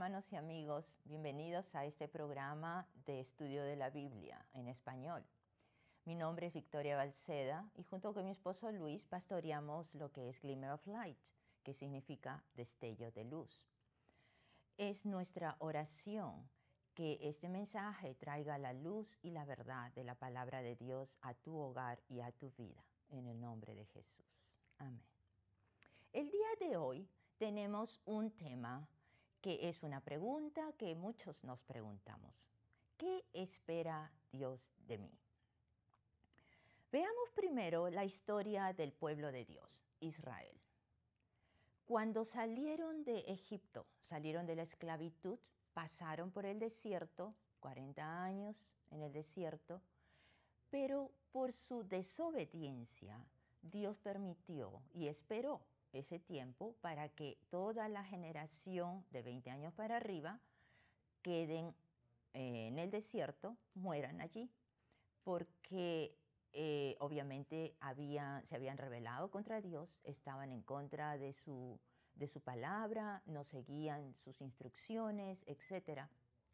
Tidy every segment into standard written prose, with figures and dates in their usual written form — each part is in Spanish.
hermanos y amigos, bienvenidos a este programa de estudio de la Biblia en español. Mi nombre es Victoria Balceda y junto con mi esposo Luis pastoreamos lo que es Glimmer of Light, que significa destello de luz. Es nuestra oración que este mensaje traiga la luz y la verdad de la palabra de Dios a tu hogar y a tu vida, en el nombre de Jesús. Amén. El día de hoy tenemos un tema que es una pregunta que muchos nos preguntamos. ¿Qué espera Dios de mí? Veamos primero la historia del pueblo de Dios, Israel. Cuando salieron de Egipto, salieron de la esclavitud, pasaron por el desierto, 40 años en el desierto, pero por su desobediencia, Dios permitió y esperó ese tiempo para que toda la generación de 20 años para arriba queden en el desierto, mueran allí, porque obviamente se habían rebelado contra Dios, estaban en contra de su palabra, no seguían sus instrucciones, etc.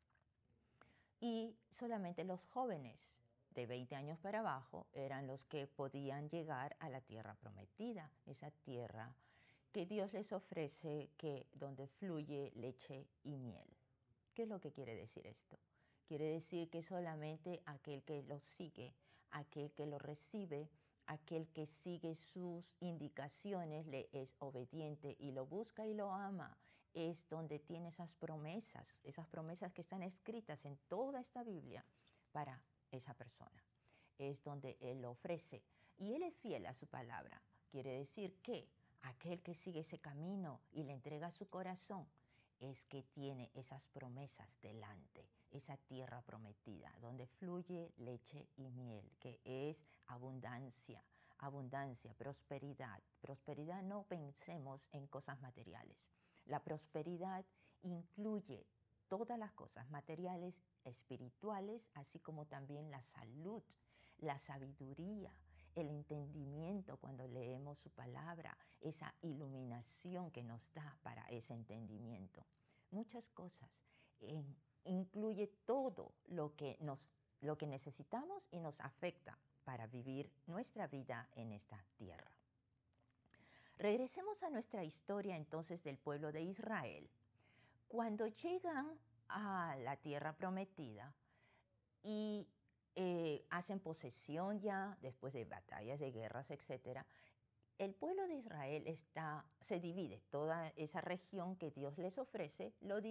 Y solamente los jóvenes de 20 años para abajo eran los que podían llegar a la tierra prometida, esa tierra que Dios les ofrece, donde fluye leche y miel. ¿Qué es lo que quiere decir esto? Quiere decir que solamente aquel que lo sigue, aquel que lo recibe, aquel que sigue sus indicaciones, le es obediente y lo busca y lo ama, es donde tiene esas promesas que están escritas en toda esta Biblia para esa persona. Es donde Él lo ofrece y Él es fiel a su palabra. Quiere decir que aquel que sigue ese camino y le entrega su corazón es que tiene esas promesas delante, esa tierra prometida, donde fluye leche y miel, que es abundancia, prosperidad. Prosperidad, no pensemos en cosas materiales. La prosperidad incluye todas las cosas materiales, espirituales, así como también la salud, la sabiduría, el entendimiento cuando leemos su palabra, esa iluminación que nos da para ese entendimiento. Muchas cosas. Incluye todo lo que necesitamos y nos afecta para vivir nuestra vida en esta tierra. Regresemos a nuestra historia entonces del pueblo de Israel. Cuando llegan a la tierra prometida y hacen posesión ya después de batallas, de guerras, etc., el pueblo de Israel se divide, toda esa región que Dios les ofrece,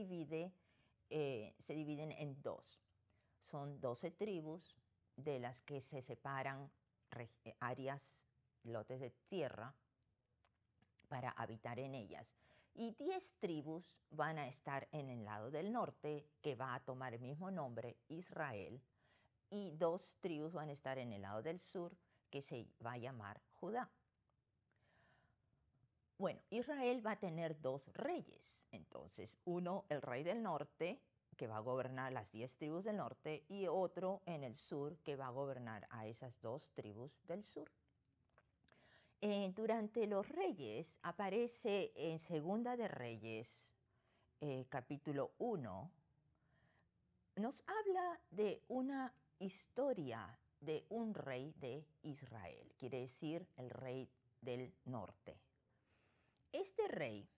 se dividen en dos. Son 12 tribus de las que se separan áreas, lotes de tierra, para habitar en ellas. Y 10 tribus van a estar en el lado del norte, que va a tomar el mismo nombre, Israel, y 2 tribus van a estar en el lado del sur, que se va a llamar Judá. Bueno, Israel va a tener 2 reyes. Entonces, uno, el rey del norte, que va a gobernar las 10 tribus del norte, y otro en el sur, que va a gobernar a esas 2 tribus del sur. Durante los reyes, aparece en Segunda de Reyes, capítulo 1, nos habla de una historia de un rey de Israel, quiere decir el rey del norte. Este rey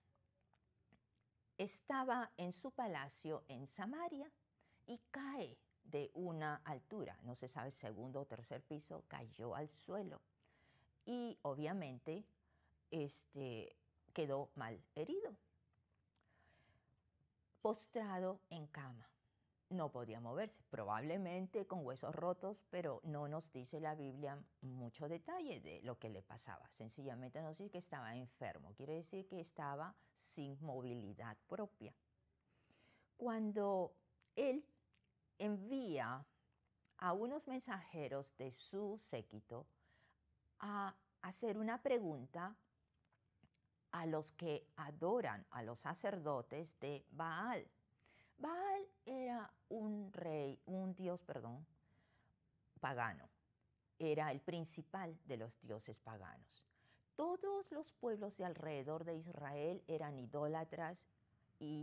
estaba en su palacio en Samaria y cae de una altura, no se sabe, segundo o tercer piso, cayó al suelo. Y obviamente quedó mal herido, postrado en cama. No podía moverse, probablemente con huesos rotos, pero no nos dice la Biblia mucho detalle de lo que le pasaba. Sencillamente nos dice que estaba enfermo, quiere decir que estaba sin movilidad propia. Cuando él envía a unos mensajeros de su séquito a hacer una pregunta a los que adoran a los sacerdotes de Baal. Baal era un dios pagano. Era el principal de los dioses paganos. Todos los pueblos de alrededor de Israel eran idólatras y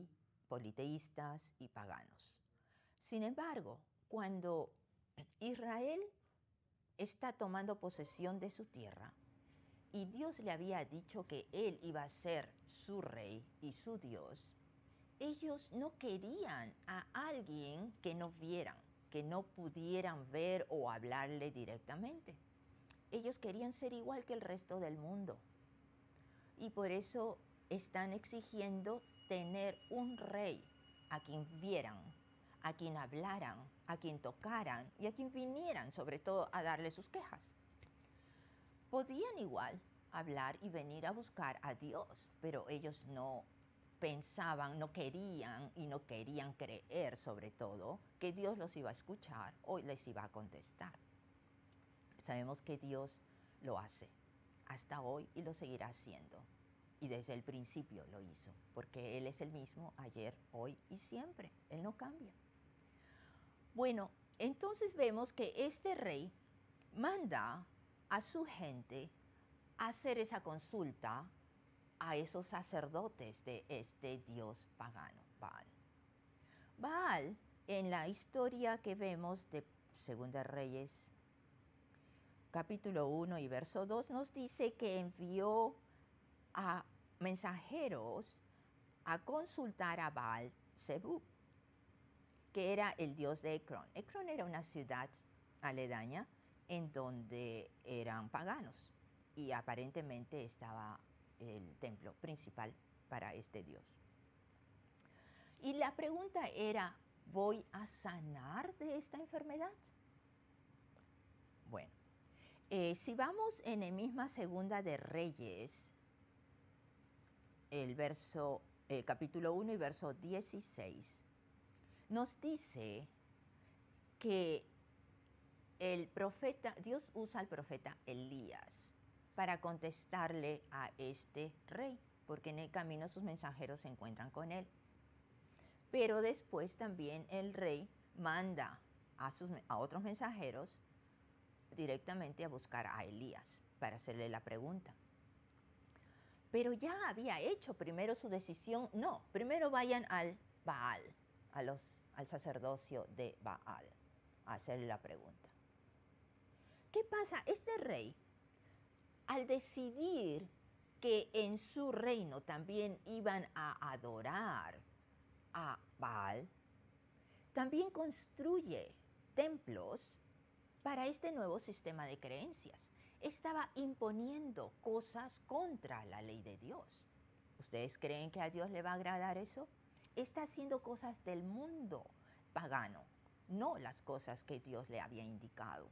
politeístas y paganos. Sin embargo, cuando Israel está tomando posesión de su tierra y Dios le había dicho que él iba a ser su rey y su Dios, ellos no querían a alguien que no vieran, que no pudieran ver o hablarle directamente. Ellos querían ser igual que el resto del mundo. Y por eso están exigiendo tener un rey a quien vieran, a quien hablaran, a quien tocaran y a quien vinieran, sobre todo, a darle sus quejas. Podían igual hablar y venir a buscar a Dios, pero ellos no pensaban, no querían y no querían creer, sobre todo, que Dios los iba a escuchar o les iba a contestar. Sabemos que Dios lo hace hasta hoy y lo seguirá haciendo. Y desde el principio lo hizo, porque Él es el mismo ayer, hoy y siempre. Él no cambia. Bueno, entonces vemos que este rey manda a su gente a hacer esa consulta a esos sacerdotes de este dios pagano, Baal. Baal, en la historia que vemos de Segunda Reyes, capítulo 1 y verso 2, nos dice que envió a mensajeros a consultar a Baal Zebub, que era el dios de Ecrón. Ecrón era una ciudad aledaña en donde eran paganos y aparentemente estaba el templo principal para este dios. Y la pregunta era, ¿voy a sanar de esta enfermedad? Bueno, si vamos en la misma Segunda de Reyes, el capítulo 1 y verso 16, nos dice que Dios usa al profeta Elías para contestarle a este rey, porque en el camino sus mensajeros se encuentran con él. Pero después también el rey manda a otros mensajeros directamente a buscar a Elías para hacerle la pregunta. Pero ya había hecho primero su decisión. No, primero vayan al Baal, al sacerdocio de Baal, a hacerle la pregunta. ¿Qué pasa? Este rey, al decidir que en su reino también iban a adorar a Baal, también construye templos para este nuevo sistema de creencias. Estaba imponiendo cosas contra la ley de Dios. ¿Ustedes creen que a Dios le va a agradar eso? Está haciendo cosas del mundo pagano, no las cosas que Dios le había indicado.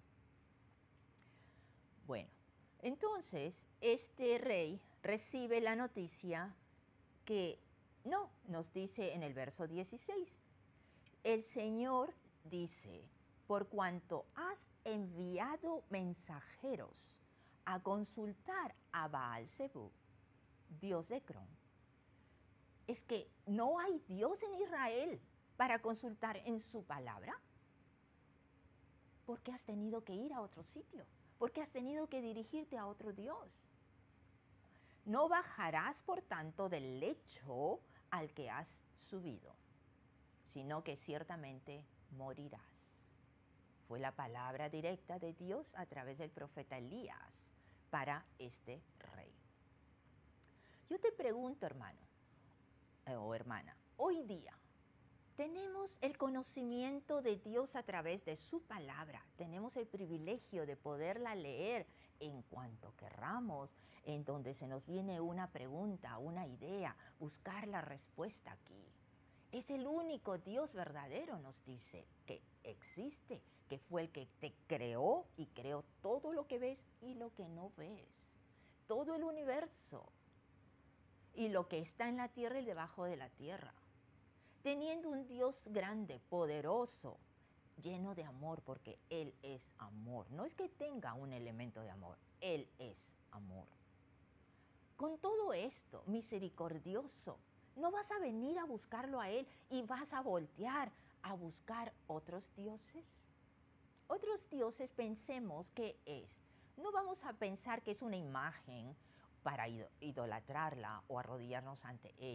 Bueno, entonces este rey recibe la noticia que no, nos dice en el verso 16, el Señor dice, por cuanto has enviado mensajeros a consultar a Baal Zebub, dios de Ecrón, es que no hay Dios en Israel para consultar en su palabra. ¿Por qué has tenido que ir a otro sitio? ¿Por qué has tenido que dirigirte a otro Dios? No bajarás, por tanto, del lecho al que has subido, sino que ciertamente morirás. Fue la palabra directa de Dios a través del profeta Elías para este rey. Yo te pregunto, hermano o hermana, hoy día, ¿tenemos el conocimiento de Dios a través de su palabra? ¿Tenemos el privilegio de poderla leer en cuanto querramos, en donde se nos viene una pregunta, una idea, buscar la respuesta aquí? Es el único Dios verdadero, nos dice, que existe, que fue el que te creó y creó todo lo que ves y lo que no ves, todo el universo y lo que está en la tierra y debajo de la tierra. Teniendo un Dios grande, poderoso, lleno de amor, porque Él es amor. No es que tenga un elemento de amor, Él es amor. Con todo esto, misericordioso, ¿no vas a venir a buscarlo a Él y vas a voltear a buscar otros dioses? Otros dioses, pensemos que es. No vamos a pensar que es una imagen para idolatrarla o arrodillarnos ante ella.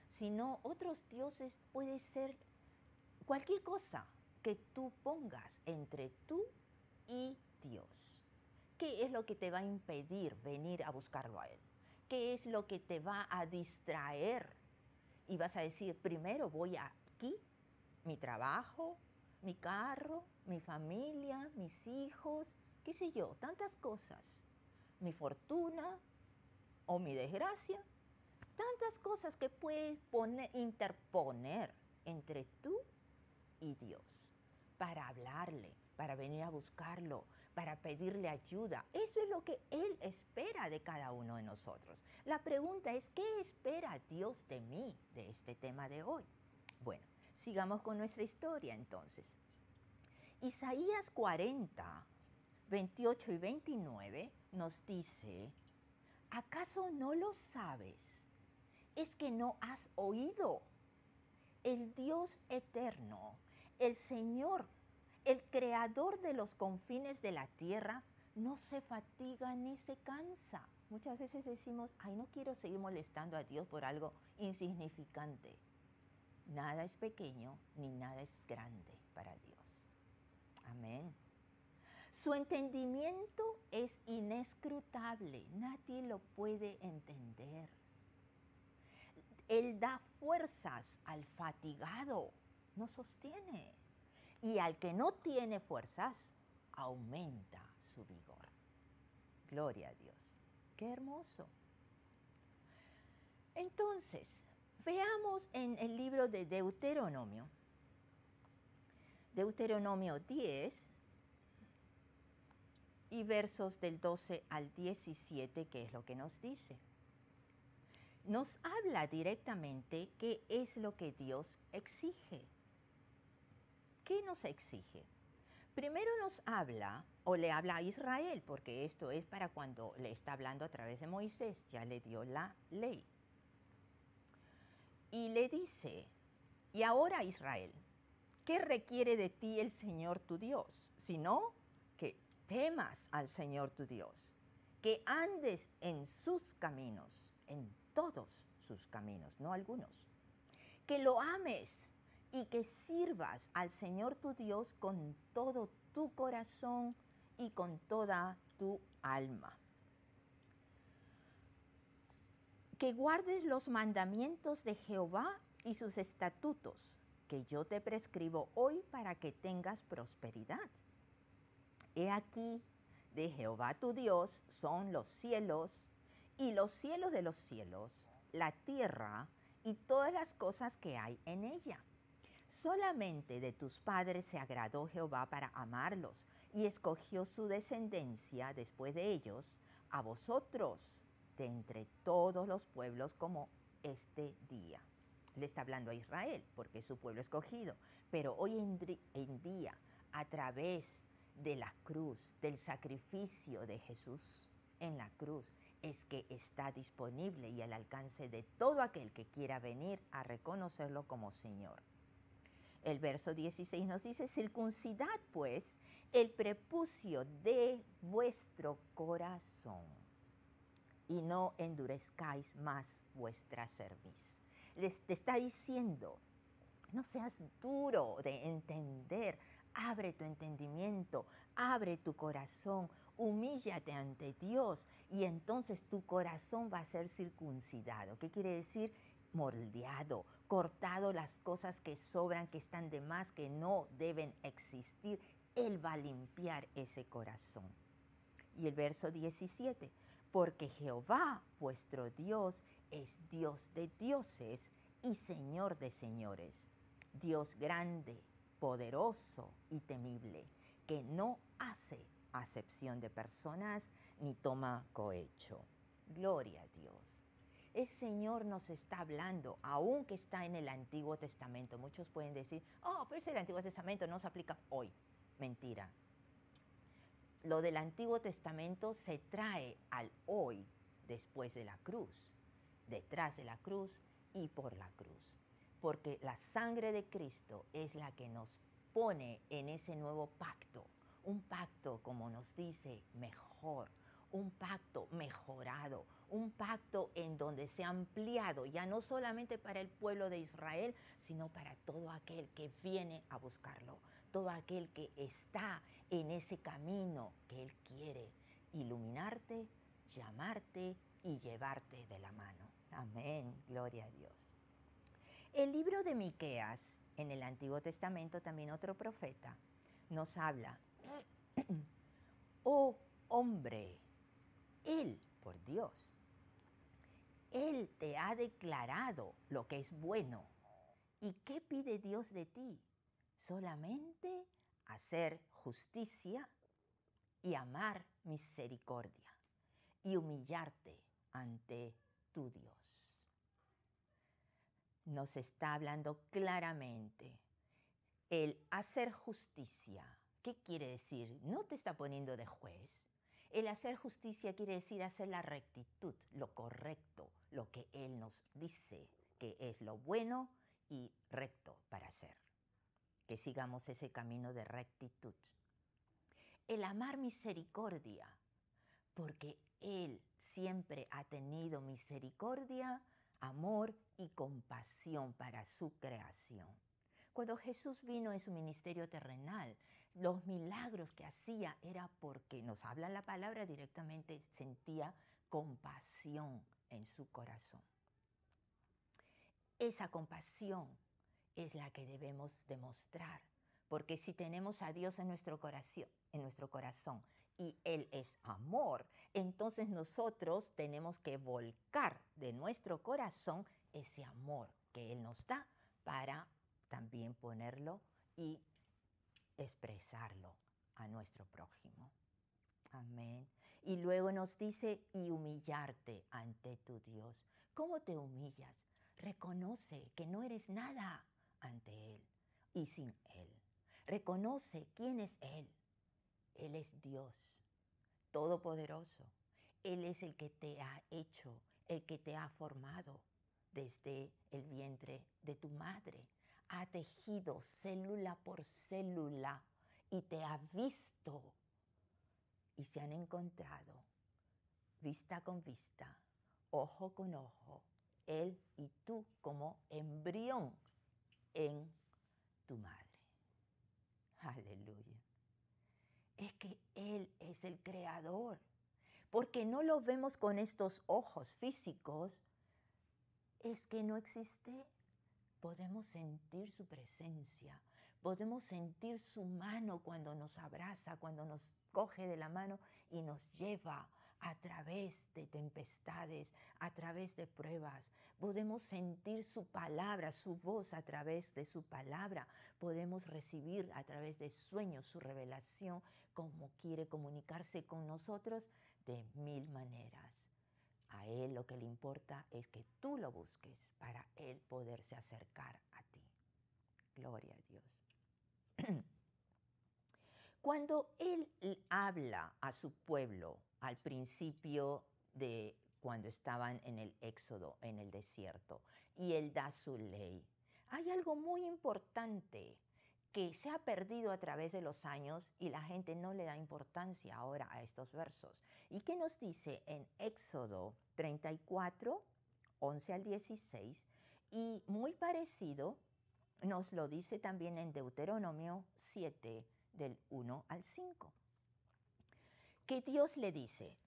sino otros dioses puede ser cualquier cosa que tú pongas entre tú y Dios. ¿Qué es lo que te va a impedir venir a buscarlo a Él? ¿Qué es lo que te va a distraer? Y vas a decir, primero voy aquí, mi trabajo, mi carro, mi familia, mis hijos, qué sé yo, tantas cosas. Mi fortuna o mi desgracia, tantas cosas que puedes interponer entre tú y Dios para hablarle, para venir a buscarlo, para pedirle ayuda. Eso es lo que Él espera de cada uno de nosotros. La pregunta es, ¿qué espera Dios de mí, de este tema de hoy? Bueno, sigamos con nuestra historia entonces. Isaías 40, 28 y 29 nos dice, ¿acaso no lo sabes? ¿Es que no has oído? El Dios eterno, el Señor, el creador de los confines de la tierra, no se fatiga ni se cansa. Muchas veces decimos, ay, no quiero seguir molestando a Dios por algo insignificante. Nada es pequeño ni nada es grande para Dios. Amén. Su entendimiento es inescrutable, nadie lo puede entender. Él da fuerzas al fatigado, no sostiene. Y al que no tiene fuerzas, aumenta su vigor. Gloria a Dios. Qué hermoso. Entonces, veamos en el libro de Deuteronomio. Deuteronomio 10 y versos del 12 al 17, que es lo que nos dice. Nos habla directamente qué es lo que Dios exige. ¿Qué nos exige? Primero nos habla, o le habla a Israel, porque esto es para cuando le está hablando a través de Moisés, ya le dio la ley. Y le dice, y ahora Israel, ¿qué requiere de ti el Señor tu Dios? Sino que temas al Señor tu Dios, que andes en sus caminos, en todos sus caminos, no algunos, que lo ames y que sirvas al Señor tu Dios con todo tu corazón y con toda tu alma. Que guardes los mandamientos de Jehová y sus estatutos, que yo te prescribo hoy para que tengas prosperidad. He aquí, de Jehová tu Dios son los cielos y los cielos de los cielos, la tierra y todas las cosas que hay en ella. Solamente de tus padres se agradó Jehová para amarlos y escogió su descendencia después de ellos, a vosotros, de entre todos los pueblos como este día. Le está hablando a Israel porque es su pueblo escogido, pero hoy en día, a través de la cruz, del sacrificio de Jesús en la cruz, es que está disponible y al alcance de todo aquel que quiera venir a reconocerlo como Señor. El verso 16 nos dice, circuncidad pues el prepucio de vuestro corazón y no endurezcáis más vuestra cerviz. Te está diciendo, no seas duro de entender, abre tu entendimiento, abre tu corazón, humíllate ante Dios y entonces tu corazón va a ser circuncidado. ¿Qué quiere decir? Moldeado, cortado las cosas que sobran, que están de más, que no deben existir. Él va a limpiar ese corazón. Y el verso 17, porque Jehová vuestro Dios es Dios de dioses y Señor de señores, Dios grande, poderoso y temible, que no hace acepción de personas ni toma cohecho. Gloria a Dios. El Señor nos está hablando, aunque está en el Antiguo Testamento. Muchos pueden decir, oh, pero el Antiguo Testamento no se aplica hoy. Mentira. Lo del Antiguo Testamento se trae al hoy después de la cruz, detrás de la cruz y por la cruz. Porque la sangre de Cristo es la que nos pone en ese nuevo pacto. Un pacto, como nos dice, mejor. Un pacto mejorado, un pacto en donde se ha ampliado ya no solamente para el pueblo de Israel, sino para todo aquel que viene a buscarlo, todo aquel que está en ese camino que Él quiere iluminarte, llamarte y llevarte de la mano. Amén, gloria a Dios. El libro de Miqueas, en el Antiguo Testamento, también otro profeta, nos habla, oh hombre, Él, por Dios, Él te ha declarado lo que es bueno. ¿Y qué pide Dios de ti? Solamente hacer justicia y amar misericordia y humillarte ante tu Dios. Nos está hablando claramente. El hacer justicia, ¿qué quiere decir? No te está poniendo de juez. El hacer justicia quiere decir hacer la rectitud, lo correcto, lo que Él nos dice que es lo bueno y recto para hacer. Que sigamos ese camino de rectitud. El amar misericordia, porque Él siempre ha tenido misericordia, amor y compasión para su creación. Cuando Jesús vino en su ministerio terrenal, los milagros que hacía era porque, nos habla la palabra directamente, sentía compasión en su corazón. Esa compasión es la que debemos demostrar, porque si tenemos a Dios en nuestro corazón y Él es amor, entonces nosotros tenemos que volcar de nuestro corazón ese amor que Él nos da para también ponerlo y expresarlo a nuestro prójimo. Amén. Y luego nos dice, y humillarte ante tu Dios. ¿Cómo te humillas? Reconoce que no eres nada ante Él y sin Él. Reconoce quién es Él. Él es Dios Todopoderoso. Él es el que te ha hecho, el que te ha formado desde el vientre de tu madre. Ha tejido célula por célula y te ha visto. Y se han encontrado vista con vista, ojo con ojo, Él y tú como embrión en tu madre. Aleluya. Es que Él es el creador. Porque no lo vemos con estos ojos físicos, es que no existe. Podemos sentir su presencia, podemos sentir su mano cuando nos abraza, cuando nos coge de la mano y nos lleva a través de tempestades, a través de pruebas. Podemos sentir su palabra, su voz a través de su palabra. Podemos recibir a través de sueños su revelación, como quiere comunicarse con nosotros de mil maneras. A Él lo que le importa es que tú lo busques para Él poderse acercar a ti. Gloria a Dios. Cuando Él habla a su pueblo al principio de cuando estaban en el Éxodo, en el desierto, y Él da su ley, hay algo muy importante que se ha perdido a través de los años y la gente no le da importancia ahora a estos versos. ¿Y qué nos dice en Éxodo 34, 11 al 16? Y muy parecido nos lo dice también en Deuteronomio 7, del 1 al 5. Que Dios le dice,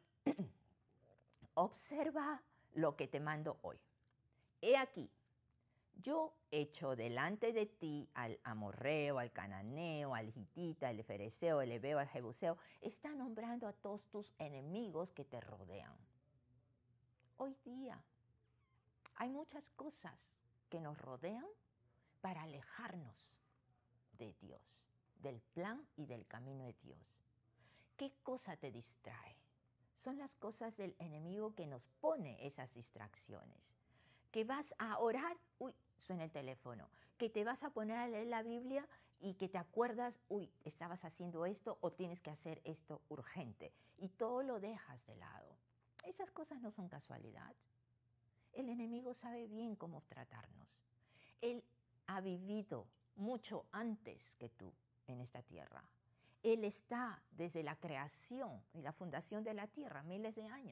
observa lo que te mando hoy. He aquí, yo echo delante de ti al amorreo, al cananeo, al hitita, al fereceo, al heveo, al jebuseo. Está nombrando a todos tus enemigos que te rodean. Hoy día hay muchas cosas que nos rodean para alejarnos de Dios, del plan y del camino de Dios. ¿Qué cosa te distrae? Son las cosas del enemigo que nos pone esas distracciones. Que vas a orar, uy, suena el teléfono. Que te vas a poner a leer la Biblia y que te acuerdas, uy, estabas haciendo esto o tienes que hacer esto urgente. Y todo lo dejas de lado. Esas cosas no son casualidad. El enemigo sabe bien cómo tratarnos. Él ha vivido mucho antes que tú en esta tierra. Él está desde la creación y la fundación de la tierra, miles de años.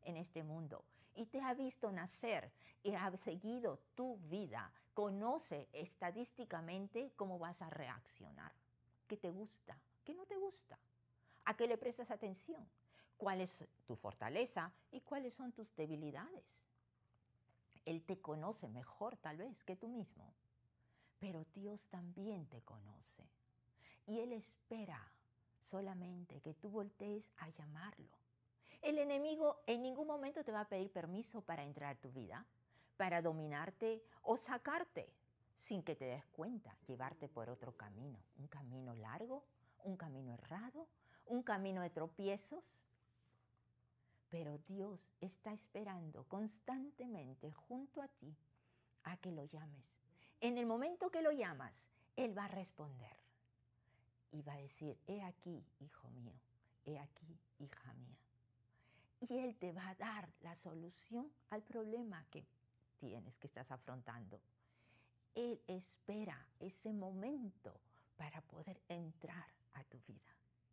en este mundo y te ha visto nacer y ha seguido tu vida, conoce estadísticamente cómo vas a reaccionar. ¿Qué te gusta? ¿Qué no te gusta? ¿A qué le prestas atención? ¿Cuál es tu fortaleza y cuáles son tus debilidades? Él te conoce mejor tal vez que tú mismo, pero Dios también te conoce. Y Él espera solamente que tú voltees a llamarlo. El enemigo en ningún momento te va a pedir permiso para entrar a tu vida, para dominarte o sacarte sin que te des cuenta, llevarte por otro camino, un camino largo, un camino errado, un camino de tropiezos. Pero Dios está esperando constantemente junto a ti a que lo llames. En el momento que lo llamas, Él va a responder y va a decir, he aquí, hijo mío, he aquí, hija mía. Y Él te va a dar la solución al problema que tienes, que estás afrontando. Él espera ese momento para poder entrar a tu vida.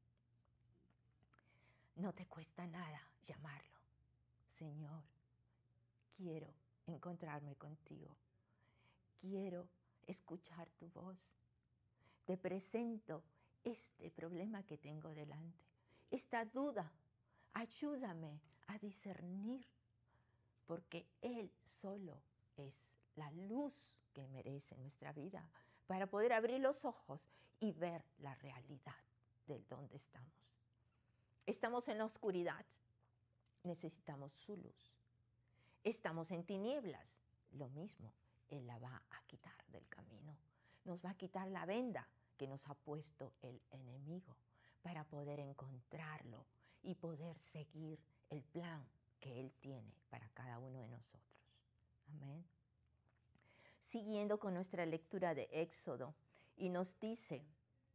No te cuesta nada llamarlo. Señor, quiero encontrarme contigo. Quiero escuchar tu voz. Te presento este problema que tengo delante, esta duda. Ayúdame a discernir, porque Él solo es la luz que merece nuestra vida para poder abrir los ojos y ver la realidad de dónde estamos. Estamos en la oscuridad, necesitamos su luz. Estamos en tinieblas, lo mismo, Él la va a quitar del camino. Nos va a quitar la venda que nos ha puesto el enemigo para poder encontrarlo y poder seguir el plan que Él tiene para cada uno de nosotros. Amén. Siguiendo con nuestra lectura de Éxodo, y nos dice,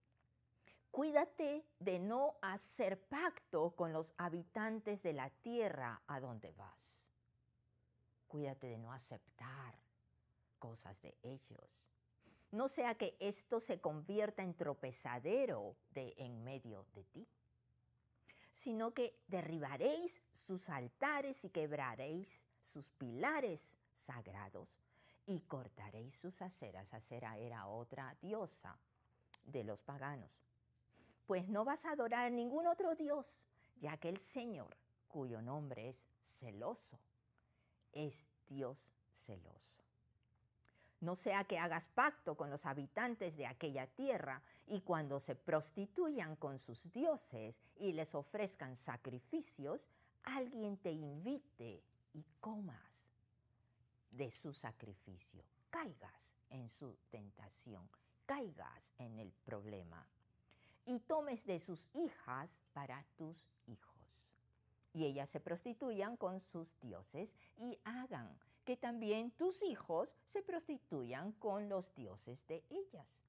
cuídate de no hacer pacto con los habitantes de la tierra a donde vas. Cuídate de no aceptar cosas de ellos. No sea que esto se convierta en tropezadero en medio de ti, sino que derribaréis sus altares y quebraréis sus pilares sagrados y cortaréis sus aceras. Acera era otra diosa de los paganos. Pues no vas a adorar a ningún otro dios, ya que el Señor, cuyo nombre es celoso, es Dios celoso. No sea que hagas pacto con los habitantes de aquella tierra y cuando se prostituyan con sus dioses y les ofrezcan sacrificios, alguien te invite y comas de su sacrificio. Caigas en su tentación, caigas en el problema y tomes de sus hijas para tus hijos. Y ellas se prostituyan con sus dioses y hagan que también tus hijos se prostituyan con los dioses de ellas.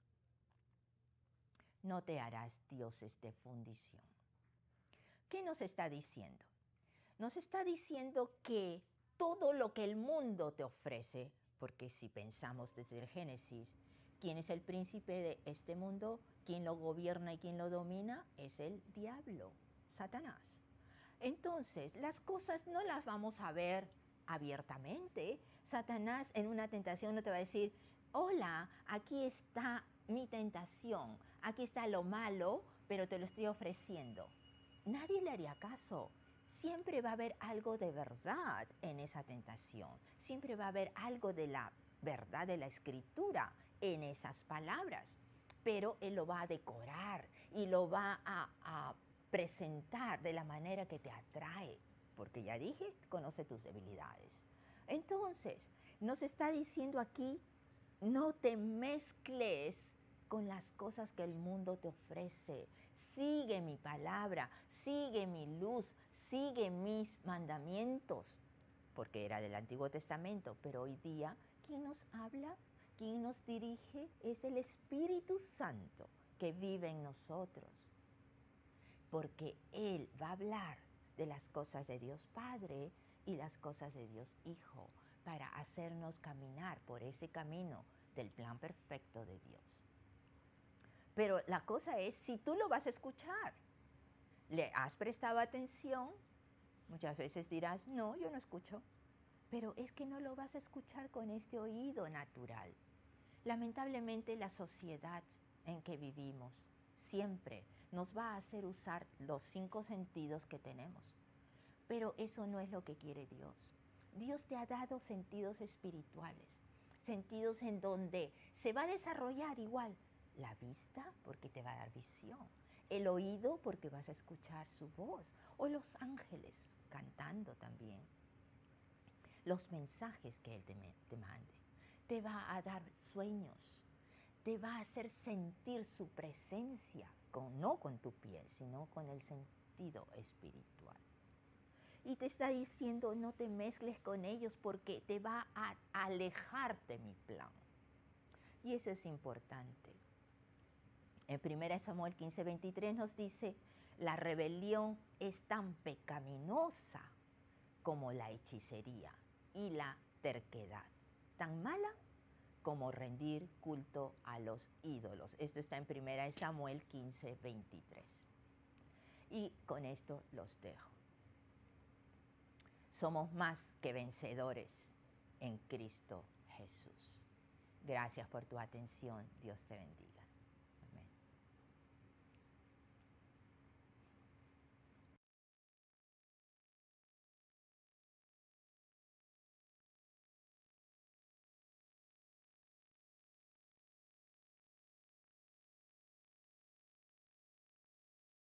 No te harás dioses de fundición. ¿Qué nos está diciendo? Nos está diciendo que todo lo que el mundo te ofrece, porque si pensamos desde el Génesis, ¿quién es el príncipe de este mundo? ¿Quién lo gobierna y quién lo domina? Es el diablo, Satanás. Entonces, las cosas no las vamos a ver abiertamente. Satanás en una tentación no te va a decir, hola, aquí está mi tentación, aquí está lo malo, pero te lo estoy ofreciendo. Nadie le haría caso. Siempre va a haber algo de verdad en esa tentación. Siempre va a haber algo de la verdad de la Escritura en esas palabras. Pero Él lo va a decorar y lo va a presentar de la manera que te atrae, porque ya dije, conoce tus debilidades. Entonces, nos está diciendo aquí, no te mezcles con las cosas que el mundo te ofrece. Sigue mi palabra, sigue mi luz, sigue mis mandamientos, porque era del Antiguo Testamento, pero hoy día, ¿quién nos habla? ¿Quién nos dirige? Es el Espíritu Santo que vive en nosotros. Porque Él va a hablar de las cosas de Dios Padre y las cosas de Dios Hijo para hacernos caminar por ese camino del plan perfecto de Dios. Pero la cosa es, si tú lo vas a escuchar, ¿le has prestado atención? Muchas veces dirás, no, yo no escucho. Pero es que no lo vas a escuchar con este oído natural. Lamentablemente la sociedad en que vivimos siempre nos va a hacer usar los 5 sentidos que tenemos. Pero eso no es lo que quiere Dios. Dios te ha dado sentidos espirituales, sentidos en donde se va a desarrollar igual la vista porque te va a dar visión, el oído porque vas a escuchar su voz, o los ángeles cantando también, los mensajes que Él te mande. Te va a dar sueños, te va a hacer sentir su presencia, no con tu piel, sino con el sentido espiritual. Y te está diciendo, no te mezcles con ellos porque te va a alejar de mi plan. Y eso es importante. En 1 Samuel 15:23 nos dice, la rebelión es tan pecaminosa como la hechicería y la terquedad, tan mala como rendir culto a los ídolos. Esto está en 1 Samuel 15:23. Y con esto los dejo. Somos más que vencedores en Cristo Jesús. Gracias por tu atención. Dios te bendiga.